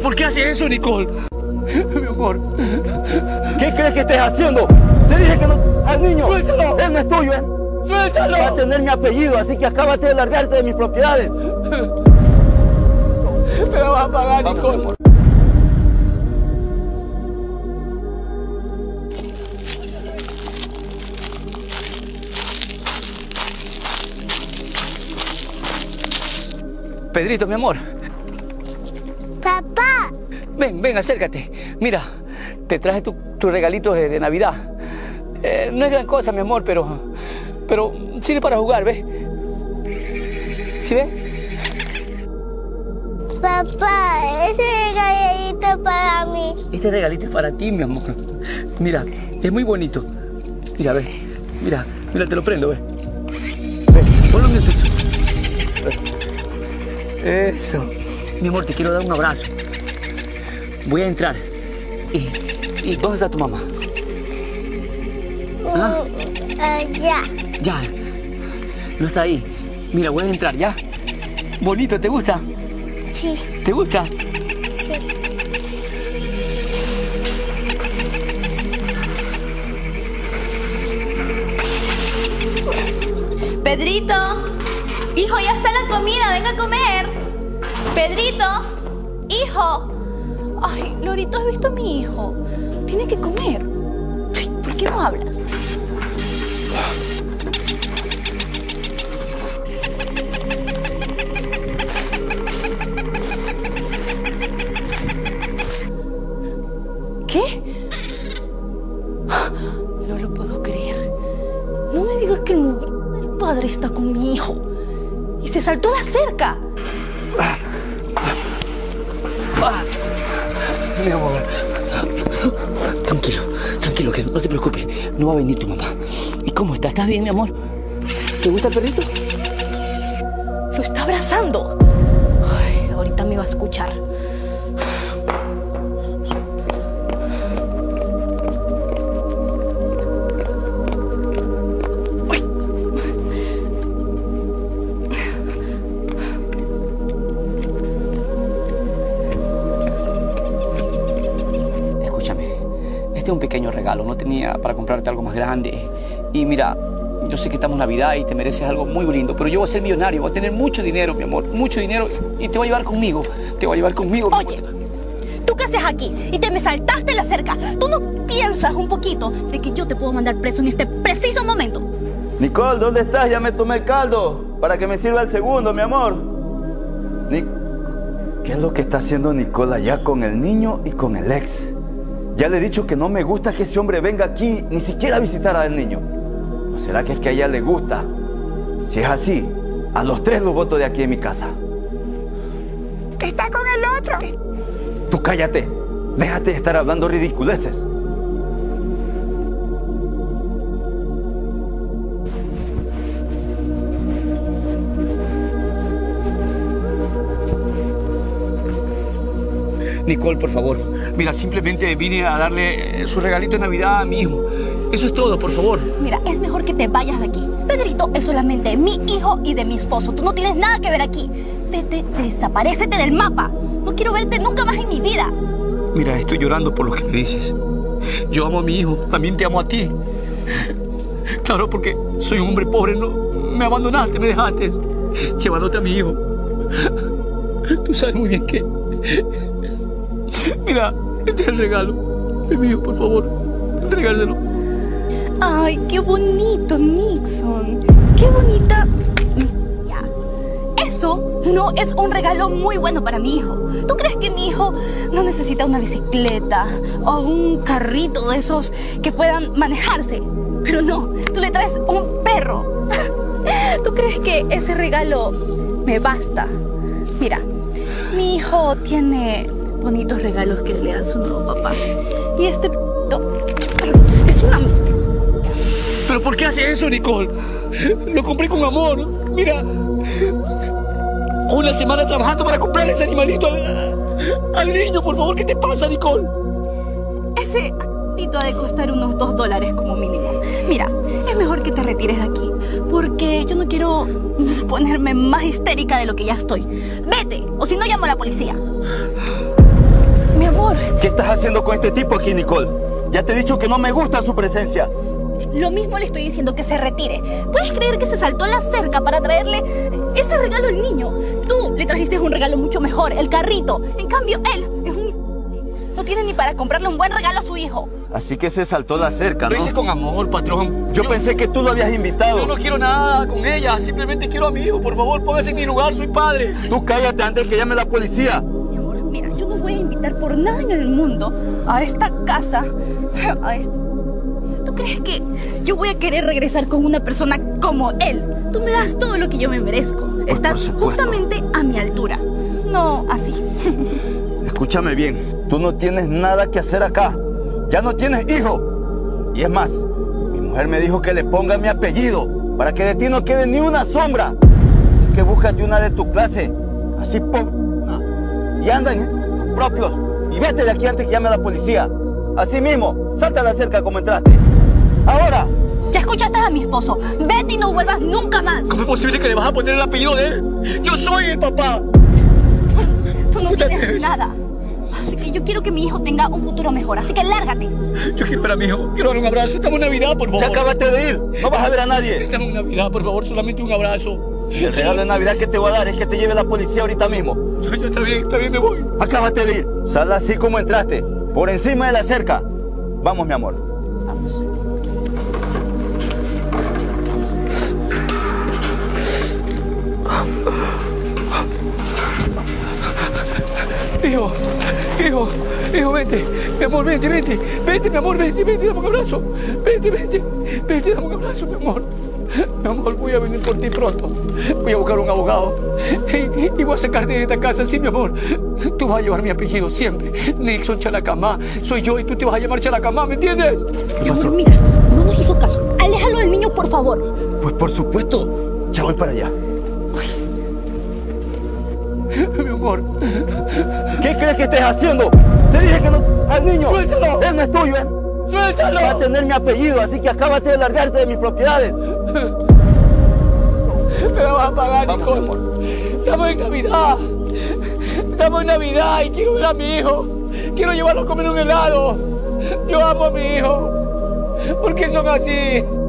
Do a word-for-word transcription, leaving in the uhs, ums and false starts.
por qué haces eso, Nicole? Mi amor. ¿Qué crees que estés haciendo? Te dije que no... ¡Al niño! ¡Suéltalo! Él no es tuyo, ¿eh? ¡Suéltalo! Va a tener mi apellido, así que acábate de largarte de mis propiedades. Me la vas a pagar, Vamos, Nicole. amor. Pedrito, mi amor. Papá. Ven, ven, acércate. Mira, te traje tu, tu regalito de, de Navidad. Eh, no es gran cosa, mi amor, pero... Pero sirve para jugar, ¿ves? ¿Sí ves? Papá, ese regalito para mí. Este regalito es para ti, mi amor. Mira, es muy bonito. Mira, ve. Mira, mira, te lo prendo, ve. Ve, ponlo en el piso. Eso. Mi amor, te quiero dar un abrazo. Voy a entrar. ¿Y, y dónde está tu mamá? ¿Ah? Allá. Ya. No está ahí. Mira, voy a entrar, ¿ya? Bonito, ¿te gusta? Sí. ¿Te gusta? Sí. Pedrito, hijo, ya está la comida, venga a comer. Pedrito, hijo. Ay, Lorito, ¿has visto a mi hijo? Tiene que comer. Ay, ¿por qué no hablas? ¿Qué? No lo puedo creer. No me digas que el padre está con mi hijo. Y se saltó la cerca. Ah, mi amor. Tranquilo, tranquilo, que no te preocupes. No va a venir tu mamá. ¿Y cómo está? ¿Estás bien, mi amor? ¿Te gusta el perrito? Lo está abrazando. Ay, ahorita me va a escuchar. Este es un pequeño regalo, no tenía para comprarte algo más grande. Y mira, yo sé que estamos en Navidad y te mereces algo muy lindo, pero yo voy a ser millonario, voy a tener mucho dinero, mi amor, mucho dinero, y te voy a llevar conmigo, te voy a llevar conmigo. Oye, ¿tú qué haces aquí? Y te me saltaste la cerca. ¿Tú no piensas un poquito de que yo te puedo mandar preso en este preciso momento? Nicole, ¿dónde estás? Ya me tomé el caldo para que me sirva el segundo, mi amor. Nic... ¿Qué es lo que está haciendo Nicole allá con el niño y con el ex? Ya le he dicho que no me gusta que ese hombre venga aquí ni siquiera a visitar al niño. ¿O será que es que a ella le gusta? Si es así, a los tres los voto de aquí en mi casa. Está con el otro. Tú cállate. Déjate de estar hablando ridiculeces. Nicole, por favor. Mira, simplemente vine a darle su regalito de Navidad a mi hijo. Eso es todo, por favor. Mira, es mejor que te vayas de aquí. Pedrito es solamente mi hijo y de mi esposo. Tú no tienes nada que ver aquí. Vete, desaparécete del mapa. No quiero verte nunca más en mi vida. Mira, estoy llorando por lo que me dices. Yo amo a mi hijo, también te amo a ti. Claro, porque soy un hombre pobre, ¿no? Me abandonaste, me dejaste, llevándote a mi hijo. Tú sabes muy bien que... Mira, este es el regalo de mi hijo, por favor, entregárselo. Ay, qué bonito, Nixon. Qué bonita. Ya. Eso no es un regalo muy bueno para mi hijo. ¿Tú crees que mi hijo no necesita una bicicleta o un carrito de esos que puedan manejarse? Pero no, tú le traes un perro. ¿Tú crees que ese regalo me basta? Mira, mi hijo tiene bonitos regalos que le da su nuevo papá. Y este es una miseria. ¿Pero por qué hace eso, Nicole? Lo compré con amor. Mira, una semana trabajando para comprar ese animalito al, al niño. Por favor, ¿qué te pasa, Nicole? Ese animalito ha de costar unos dos dólares como mínimo. Mira, es mejor que te retires de aquí, porque yo no quiero ponerme más histérica de lo que ya estoy. Vete, o si no llamo a la policía. Mi amor. ¿Qué estás haciendo con este tipo aquí, Nicole? Ya te he dicho que no me gusta su presencia. Lo mismo le estoy diciendo, que se retire. ¿Puedes creer que se saltó la cerca para traerle ese regalo al niño? Tú le trajiste un regalo mucho mejor, el carrito. En cambio, él es un... no tiene ni para comprarle un buen regalo a su hijo. Así que se saltó la cerca, ¿no? Lo hice con amor, patrón. Yo, yo pensé que tú lo habías invitado. Yo no quiero nada con ella, simplemente quiero a mi hijo. Por favor, póngase en mi lugar, soy padre. Tú cállate antes que llame la policía. Mi amor, mira, yo no voy a invitar por nada en el mundo a esta casa, a este... ¿Tú crees que yo voy a querer regresar con una persona como él? Tú me das todo lo que yo me merezco. Pues, Estás justamente a mi altura. No así. Escúchame bien, tú no tienes nada que hacer acá. Ya no tienes hijo. Y es más, mi mujer me dijo que le ponga mi apellido para que de ti no quede ni una sombra. Así que búscate una de tu clase, así po... y anda en los propios. Y vete de aquí antes que llame a la policía. Así mismo, salta a la cerca como entraste. ¡Ahora! Ya escuchaste a mi esposo. Vete y no vuelvas nunca más. ¿Cómo es posible que le vas a poner el apellido de él? ¡Yo soy el papá! Tú, tú no tienes nada. Así que yo quiero que mi hijo tenga un futuro mejor. Así que lárgate. Yo quiero ver a mi hijo. Quiero dar un abrazo. Estamos en Navidad, por favor. Ya acabaste de ir. No vas a ver a nadie. Estamos en Navidad, por favor. Solamente un abrazo. El regalo de Navidad que te voy a dar es que te lleve la policía ahorita mismo. Ya está bien, está bien, me voy. Acábate de ir. Sal así como entraste. Por encima de la cerca. Vamos, mi amor. Vamos. Hijo, hijo, hijo, vente. Mi amor, vente, vente. Vente, mi amor, vente, vente, dame un abrazo. Vente, vente, vente, dame un abrazo, mi amor. Mi amor, voy a venir por ti pronto. Voy a buscar un abogado. Y, y voy a sacarte de esta casa, sí, mi amor. Tú vas a llevar mi apellido siempre. Nixon Chalacamá. Soy yo y tú te vas a llamar Chalacamá, ¿me entiendes? ¿Qué pasó? Mira, no nos hizo caso. Aléjalo del niño, por favor. Pues por supuesto. Ya voy para allá. Mi amor. ¿Qué crees que estés haciendo? Te dije que no... ¡Al niño! ¡Suéltalo! Él no es tuyo, ¿eh? ¡Suéltalo! Va a tener mi apellido, así que acábate de largarte de mis propiedades. Me la vas a pagar, Vamos, Nicole. mi amor. Estamos en Navidad. Estamos en Navidad y quiero ver a mi hijo. Quiero llevarlo a comer un helado. Yo amo a mi hijo. ¿Por qué son así?